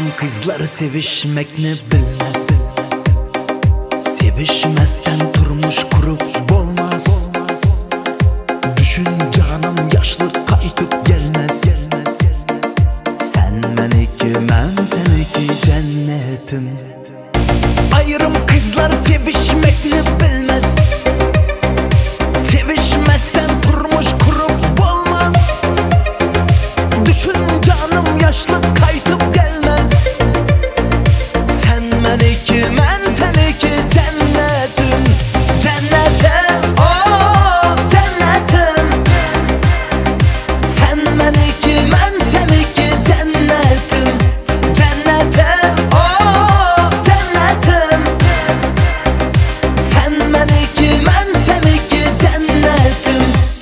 kızlar sevişmek ne bilmez. Sevişmezden turmuş kurup olmaz. Düşün canım yaşlı kaytıp gelmez. Sen meneki ben seneki cennetim. Ayrım kızlar sevişmek ne bilmez. Sevişmezden turmuş kurup olmaz. Düşün canım yaşlı kaytıp gelmez. Sen meneki ben seneki cennetim. Cennetim oh cennetim. Sen meneki ben seneki cennetim. Cennetim oh cennetim. Sen meneki ben seneki cennetim.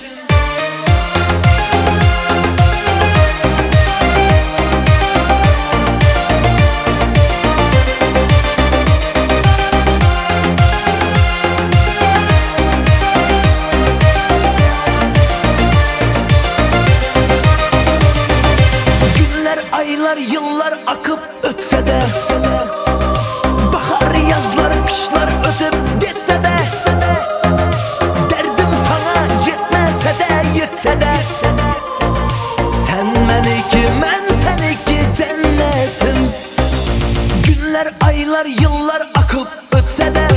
Aylar yıllar akıp ötse de, bahar yazlar kışlar ötüp geçse de, derdim sana yetmese de yetse de, sen meneki ben seneki cennetim. Günler aylar yıllar akıp ötse de,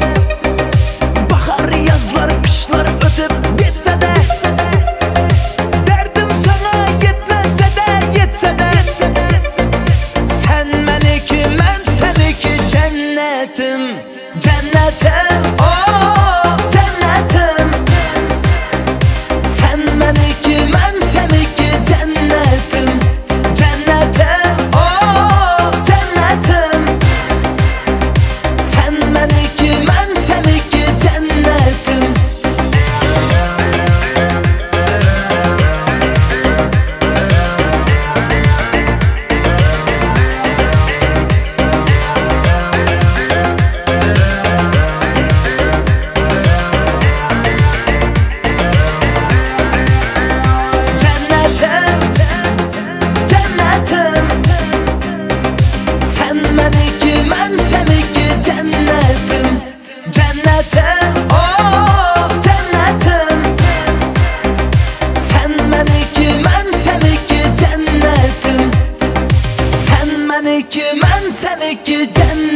bahar yazlar kışlar ötüp geçse de, derdim sana yetmese de yetse de, cennetim, oh cennetim. Sen meneki ben seneki cennetim. Cennetim, oh cennetim. Sen meneki ben seneki cennetim. Ben seneki cennetim. Cennetim oh cennetim. Sen meneki ben seneki cennetim. Sen meneki ben seneki cennetim.